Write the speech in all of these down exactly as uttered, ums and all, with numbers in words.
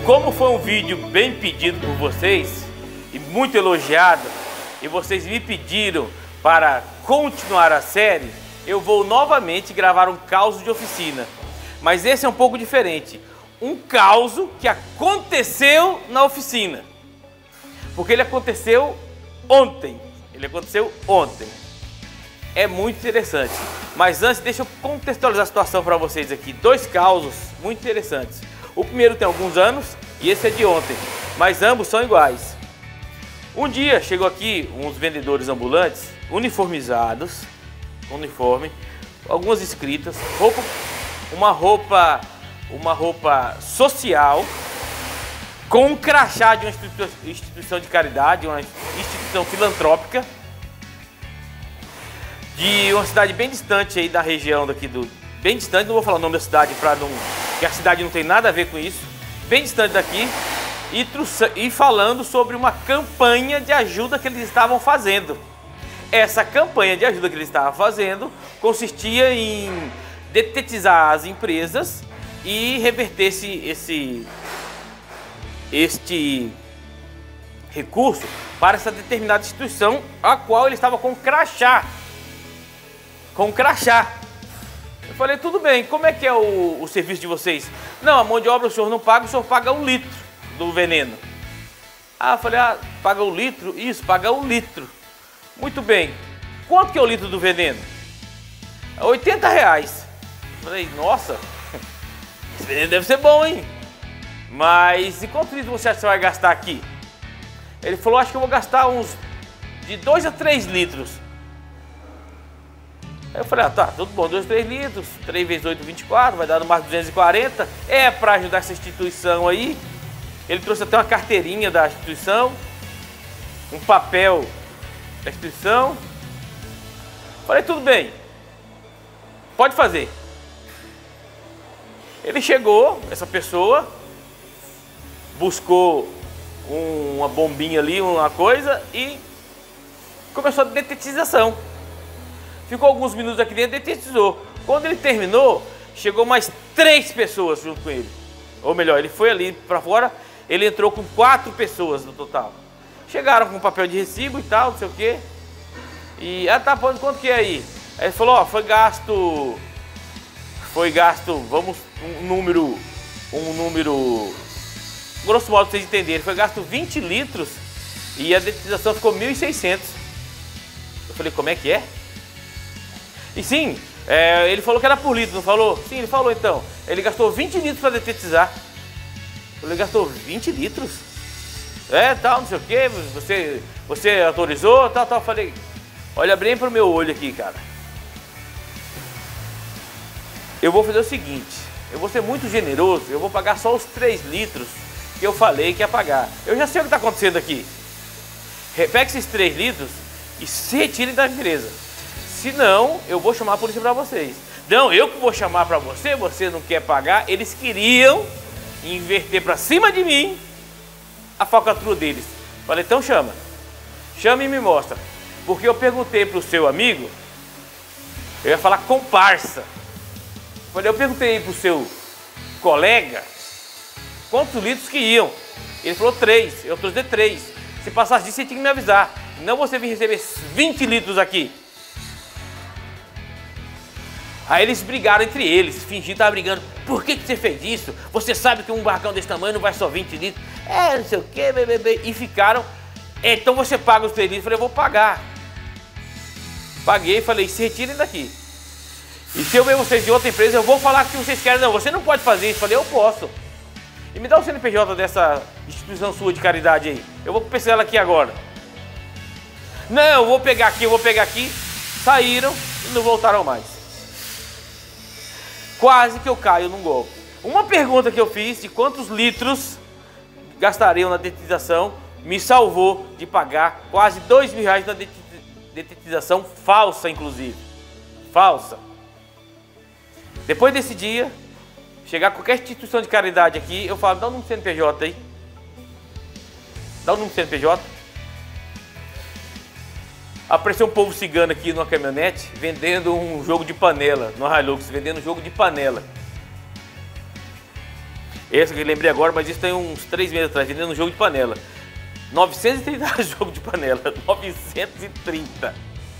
Como foi um vídeo bem pedido por vocês e muito elogiado, e vocês me pediram para continuar a série, eu vou novamente gravar um caos de oficina. Mas esse é um pouco diferente. Um caos que aconteceu na oficina. Porque ele aconteceu ontem. Ele aconteceu ontem. É muito interessante. Mas antes, deixa eu contextualizar a situação para vocês aqui. Dois causos muito interessantes. O primeiro tem alguns anos e esse é de ontem. Mas ambos são iguais. Um dia chegou aqui uns vendedores ambulantes, uniformizados, uniforme, algumas escritas, roupa, uma roupa, uma roupa social, com um crachá de uma instituição de caridade, uma instituição filantrópica, de uma cidade bem distante aí da região daqui do, bem distante, não vou falar o nome da cidade para não, que a cidade não tem nada a ver com isso, bem distante daqui. E, e falando sobre uma campanha de ajuda que eles estavam fazendo. Essa campanha de ajuda que eles estavam fazendo consistia em detetizar as empresas e reverter esse, esse, este recurso para essa determinada instituição a qual ele estava com crachá. Com crachá. Eu falei, tudo bem, como é que é o, o serviço de vocês? Não, a mão de obra o senhor não paga, o senhor paga um litro do veneno. Ah, eu falei, ah, paga um litro? Isso, paga um litro. Muito bem. Quanto que é o litro do veneno? oitenta reais. Eu falei, nossa, esse veneno deve ser bom, hein? Mas e quanto litro você acha que você vai gastar aqui? Ele falou, acho que eu vou gastar uns de dois a três litros. Aí eu falei, ah, tá, tudo bom, dois, três litros, três vezes oito, vinte e quatro, vai dar no mais duzentos e quarenta. É para ajudar essa instituição aí. Ele trouxe até uma carteirinha da instituição, um papel da instituição. Falei, tudo bem, pode fazer. Ele chegou, essa pessoa, buscou um, uma bombinha ali, uma coisa, e começou a detetização. Ficou alguns minutos aqui dentro e detetizou. Quando ele terminou, chegou mais três pessoas junto com ele. Ou melhor, ele foi ali para fora. Ele entrou com quatro pessoas no total. Chegaram com papel de recibo e tal, não sei o quê. E, ah tá, quanto que é aí? Aí ele falou, ó, foi gasto, foi gasto, vamos, um número, um número, grosso modo pra vocês entenderem, foi gasto vinte litros e a detetização ficou mil e seiscentos. Eu falei, como é que é? E sim, é, ele falou que era por litro, não falou? Sim, ele falou então. Ele gastou vinte litros para detetizar. Ele gastou vinte litros? É, tal, não sei o que, você, você autorizou, tal, tal. Eu falei, olha bem pro meu olho aqui, cara. Eu vou fazer o seguinte, eu vou ser muito generoso, eu vou pagar só os três litros que eu falei que ia pagar. Eu já sei o que está acontecendo aqui. Pega esses três litros e se retirem da empresa. Senão, eu vou chamar a polícia para vocês. Não, eu que vou chamar para você, você não quer pagar. Eles queriam inverter para cima de mim a falcatrua deles. Falei, então chama. Chama e me mostra. Porque eu perguntei para o seu amigo, eu ia falar comparsa. Falei, eu perguntei para o seu colega quantos litros que iam. Ele falou três, eu trouxe três. Se passasse disso, você tinha que me avisar. Não você vir receber vinte litros aqui. Aí eles brigaram entre eles, fingiram que estavam brigando. Por que, que você fez isso? Você sabe que um barcão desse tamanho não vai só vinte litros. É, não sei o que, bebê. E ficaram, é, então você paga os três litros. Eu falei, eu vou pagar. Paguei e falei, se retirem daqui. E se eu ver vocês de outra empresa, eu vou falar que vocês querem. Não, você não pode fazer isso. Eu falei, eu posso. E me dá o C N P J dessa instituição sua de caridade aí. Eu vou pesquisar ela aqui agora. Não, eu vou pegar aqui, eu vou pegar aqui. Saíram e não voltaram mais. Quase que eu caio num golpe. Uma pergunta que eu fiz de quantos litros gastariam na detetização me salvou de pagar quase dois mil reais na detetização falsa, inclusive. Falsa. Depois desse dia, chegar a qualquer instituição de caridade aqui, eu falo, dá o número do C N P J aí. Dá o número do C N P J. Apareceu um povo cigano aqui numa caminhonete vendendo um jogo de panela, no Hilux, vendendo um jogo de panela. Esse que eu lembrei agora, mas isso tem uns três meses atrás, vendendo um jogo de panela. novecentos e trinta reais jogo de panela. novecentos e trinta.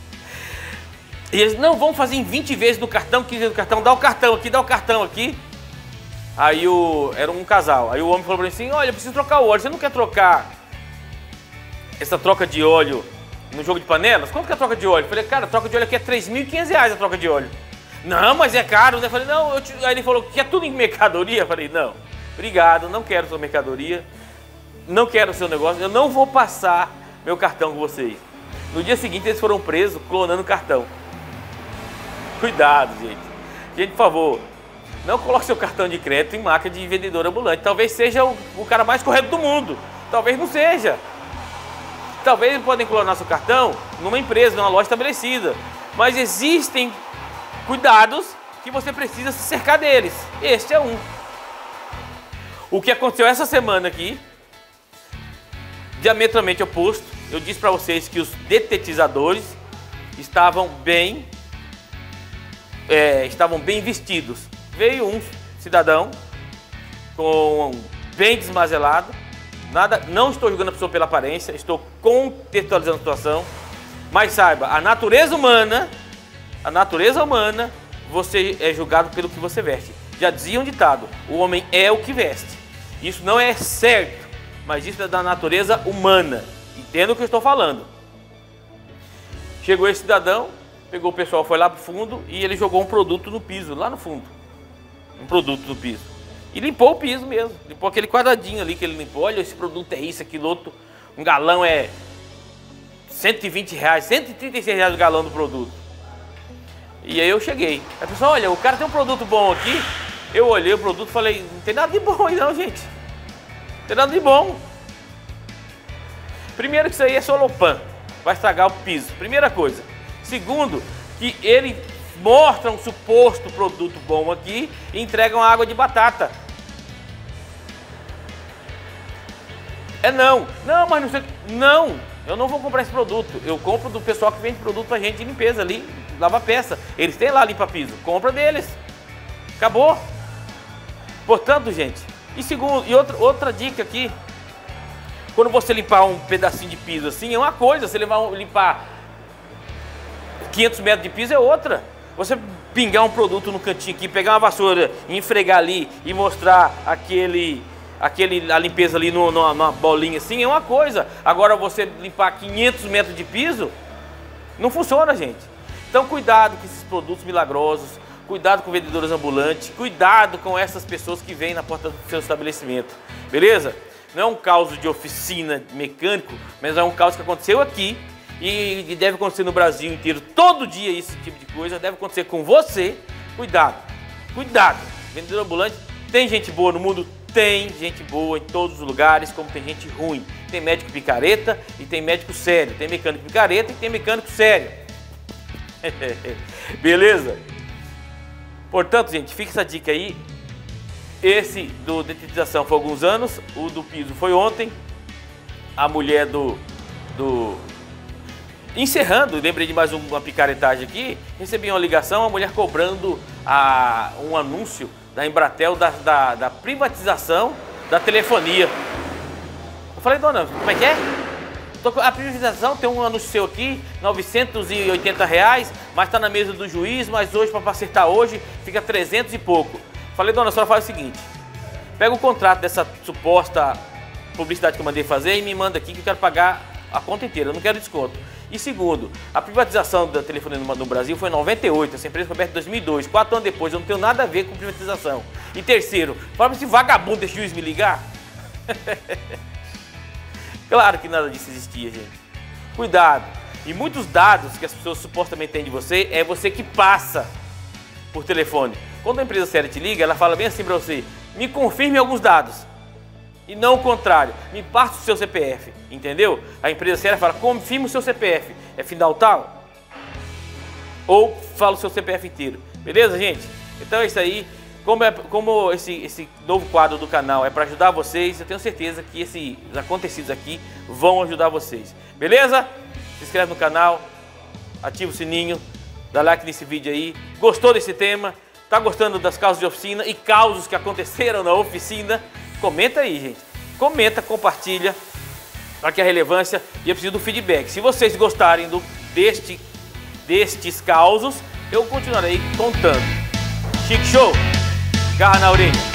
E eles, não, vamos fazer em vinte vezes no cartão, quinze vezes no cartão. Dá o cartão aqui, dá o cartão aqui. Aí o, era um casal. Aí o homem falou pra mim assim, olha, eu preciso trocar o óleo. Você não quer trocar essa troca de óleo no jogo de panelas? Quanto que é a troca de óleo? Eu falei, cara, a troca de óleo aqui é três mil e quinhentos reais a troca de óleo. Não, mas é caro, né? Eu falei, não, eu te... Aí ele falou que é tudo em mercadoria. Eu falei, não, obrigado, não quero sua mercadoria, não quero o seu negócio, eu não vou passar meu cartão com vocês. No dia seguinte eles foram presos clonando o cartão. Cuidado, gente. Gente, por favor, não coloque seu cartão de crédito em máquina de vendedor ambulante. Talvez seja o, o cara mais correto do mundo, talvez não seja. Talvez eles podem clonar seu cartão numa empresa, numa loja estabelecida, mas existem cuidados que você precisa se cercar deles. Este é um. O que aconteceu essa semana aqui, diametralmente oposto. Eu disse para vocês que os detetizadores estavam bem, é, estavam bem vestidos. Veio um cidadão com bem desmazelado. Nada, não estou julgando a pessoa pela aparência, estou contextualizando a situação. Mas saiba, a natureza humana, a natureza humana, você é julgado pelo que você veste. Já dizia um ditado, o homem é o que veste. Isso não é certo, mas isso é da natureza humana. Entenda o que eu estou falando. Chegou esse cidadão, pegou o pessoal, foi lá para o fundo e ele jogou um produto no piso, lá no fundo. Um produto no piso. E limpou o piso mesmo. Limpou aquele quadradinho ali que ele limpou. Olha, esse produto é isso, aquilo outro. Um galão é cento e vinte reais, cento e trinta e seis reais o galão do produto. E aí eu cheguei. A pessoa, olha, o cara tem um produto bom aqui. Eu olhei o produto e falei, não tem nada de bom aí não, gente. Não tem nada de bom. Primeiro que isso aí é solopan. Vai estragar o piso. Primeira coisa. Segundo, que ele mostra um suposto produto bom aqui e entregam água de batata. É não. Não, mas não sei. Não, eu não vou comprar esse produto. Eu compro do pessoal que vende produto pra gente de limpeza ali, lava peça. Eles têm lá limpa piso. Compra deles. Acabou. Portanto, gente, e segundo, e outra, outra dica aqui, quando você limpar um pedacinho de piso assim, é uma coisa, você levar, limpar quinhentos metros de piso é outra. Você pingar um produto no cantinho aqui, pegar uma vassoura e esfregar ali e mostrar aquele, aquele, a limpeza ali no, numa, numa bolinha assim, é uma coisa. Agora você limpar quinhentos metros de piso, não funciona, gente. Então cuidado com esses produtos milagrosos, cuidado com vendedores ambulantes, cuidado com essas pessoas que vêm na porta do seu estabelecimento, beleza? Não é um caso de oficina mecânico, mas é um caso que aconteceu aqui e deve acontecer no Brasil inteiro, todo dia esse tipo de coisa, deve acontecer com você. Cuidado, cuidado. Vendedor ambulante, tem gente boa no mundo? Tem gente boa em todos os lugares, como tem gente ruim. Tem médico picareta e tem médico sério, tem mecânico picareta e tem mecânico sério. Beleza? Portanto, gente, fica essa dica aí. Esse do detetização foi há alguns anos, o do piso foi ontem. A mulher do... do... Encerrando, lembrei de mais uma picaretagem aqui, recebi uma ligação, a mulher cobrando a, um anúncio da Embratel da, da, da privatização da telefonia. Eu falei, dona, como é que é? A privatização tem um anúncio seu aqui, novecentos e oitenta reais, mas está na mesa do juiz, mas hoje, para acertar hoje, fica trezentos e pouco. Falei, dona, a senhora faz o seguinte, pega o contrato dessa suposta publicidade que eu mandei fazer e me manda aqui que eu quero pagar a conta inteira, eu não quero desconto. E segundo, a privatização da telefonia no Brasil foi em noventa e oito, essa empresa foi aberta em dois mil e dois, quatro anos depois, eu não tenho nada a ver com privatização. E terceiro, fala para esse vagabundo desse juiz me ligar. Claro que nada disso existia, gente. Cuidado. E muitos dados que as pessoas supostamente têm de você, é você que passa por telefone. Quando a empresa séria te liga, ela fala bem assim para você, me confirme alguns dados. E não o contrário, me passa o seu C P F, entendeu? A empresa séria fala, confirma o seu C P F, é final tal? Ou fala o seu C P F inteiro, beleza, gente? Então é isso aí, como, é, como esse, esse novo quadro do canal é para ajudar vocês, eu tenho certeza que esses acontecidos aqui vão ajudar vocês, beleza? Se inscreve no canal, ativa o sininho, dá like nesse vídeo aí, gostou desse tema? Tá gostando das causas de oficina e causos que aconteceram na oficina? Comenta aí, gente. Comenta, compartilha, para que a relevância, e eu preciso do feedback. Se vocês gostarem do, deste, destes causos, eu continuarei contando. Chique Show, garra na orelha.